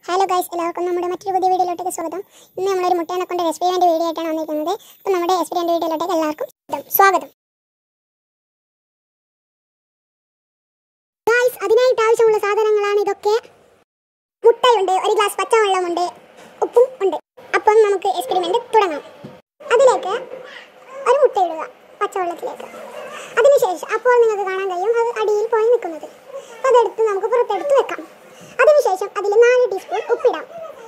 Hello guys, എല്ലാവർക്കും നമ്മുടെ മറ്റൊരു പുതിയ വീഡിയോയിലോട്ടേക്ക് സ്വാഗതം. ഇന്ന് നമ്മളൊരു മുട്ടേനെ കൊണ്ട് എക്സ്പെരിമെന്റ് വീഡിയോ ആയിട്ടാണ് വന്നിരിക്കുന്നത്. അപ്പോൾ നമ്മുടെ എക്സ്പെരിമെന്റ് വീഡിയോയിലോട്ടേക്ക് എല്ലാവർക്കും സ്വാഗതം. ഗൈസ്, അതിനായിട്ട് ആവശ്യമുള്ള സാധനങ്ങളാണ് ഇതൊക്കെ. മുട്ടയുണ്ട്, ഒരു ഗ്ലാസ് പച്ചവെള്ളമുണ്ട്, ഉപ്പും ഉണ്ട്. അപ്പം നമുക്ക് എക്സ്പെരിമെന്റ് തുടങ്ങാം. അതിലേക്ക് ഒരു മുട്ട ഇടുക പച്ചവെള്ളത്തിലേക്ക്. അതിനുശേഷം അപ്പോൾ നിങ്ങൾക്ക് കാണാൻ കഴിയും അത് അടിയിൽ പോയി നിൽക്കുന്നത്. അതെടുത്ത് നമുക്ക് പുറത്തെടുത്ത് വെക്കാം. അതിനുശേഷം അതിൽ 4 ടീസ്പൂൺ ഉപ്പിടാം.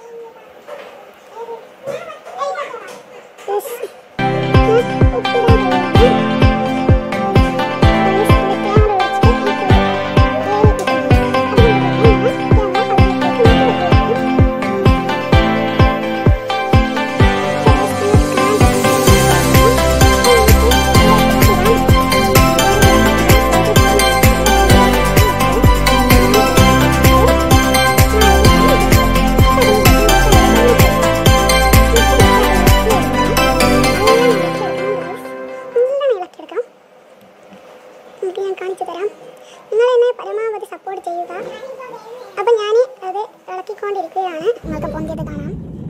ഞാൻ കാണിച്ചു തരാം. നിങ്ങൾ എന്നെ പരമാവധി സപ്പോർട്ട് ചെയ്യുക. അപ്പം ഞാൻ അത് ഇളക്കിക്കൊണ്ടിരിക്കുകയാണ്. നിങ്ങൾക്ക് പൊന്തിയത് കാണാം.